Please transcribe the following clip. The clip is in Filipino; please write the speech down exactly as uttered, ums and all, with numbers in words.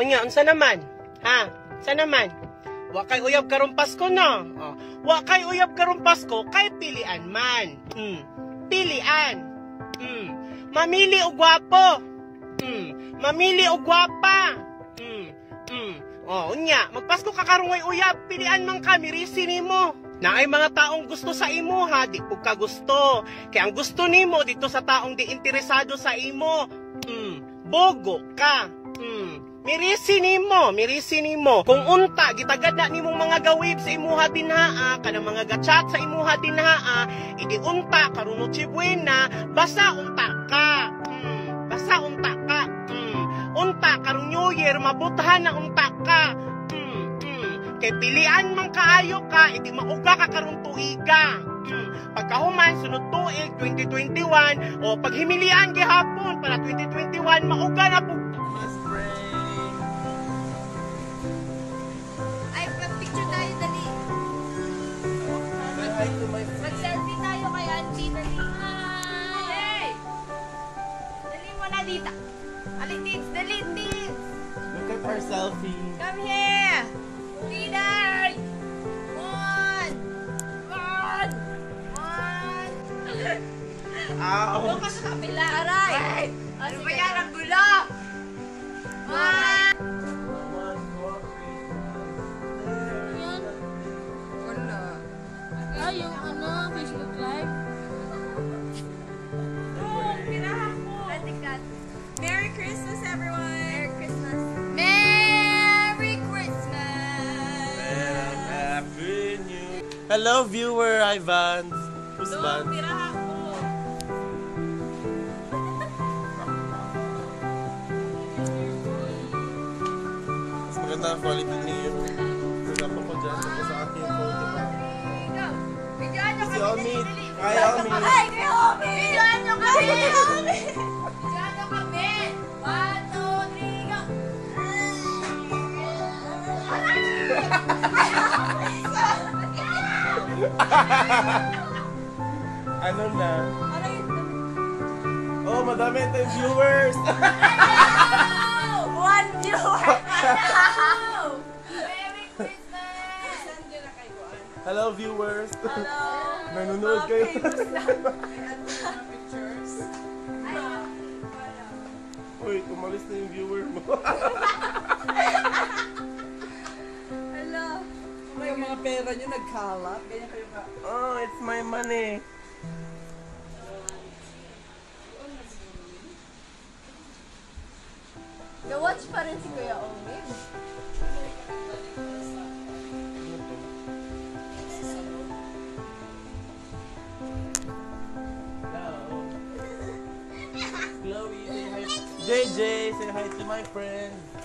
unya, unsa naman? Ha? Unsa naman? Wa kay uyab karong Pasko no. Oh. Wa kay uyab karong Pasko kay pilian man. Mm. Pilian. Mm. Mamili og gwapo. Mm. Mamili og gwapa. Mm. Mm. Oh, unya, magpasko ka karong way uyab, pilian man ka, mirisi nimo. Na ay mga taong gusto sa imo ha, di pug ka gusto. Kaya ang gusto nimo dito sa taong di interesado sa imo. Mm. Bogo ka. Mm. Mirisi nimo, mirisi nimo. Kung unta, gitagad na nimong mga gawib sa imuha dinhaa, kanang mga gachat sa imuha dinhaa, idi unta, karuno chibuena, basta unta ka. Mm, basta unta ka. Mm, unta, karong New Year, mabutahan na unta ka. Mm, mm, kay pilian man kaayo ka, idi mauga ka karong tuiga. Mm, pagkahuman, sunod tuig, twenty twenty-one, o paghimilian gihapon, para twenty twenty-one, mauga na po. Mag-selfie tayo kay Auntie, dali. Hey! Dali mo na dito. Alit, tits, dali, tits. Look at our selfie. Come here. Leader. One. One. One. Ow. Huwag ka sa kabila, aray. Ano ba yan? Ang gulo. One. Ay, yung ano, Facebook Live. Oh, pinahan ko. Merry Christmas, everyone. Merry Christmas. Merry Christmas. And Happy New Year. Hello, viewer. Hi, Vans. Who's Doon, Vans? pinahan ko. Mas maganda ang quality niyo. Nagapa ko dyan. Tapos sa aking photo. Si Omi. Hi, Omi. Hi, kay Omi. Bidyoan nyo kami. Omi. Bidyoan nyo kami. One, two, three, go. Ano na? Ano yun? Oh, madami tayong viewers. Hello! One viewer. Hello! Merry Christmas. Hello, viewers. Hello. Nanonood kayo. Uy, tumalis na yung viewer mo. Hello. Yung mga pera nyo nagkalat, ganyan kayo ka. Oh, it's my money. Na-watch pa rin si Kuya Omi. Chloe, say hi. J J, say hi to my friends.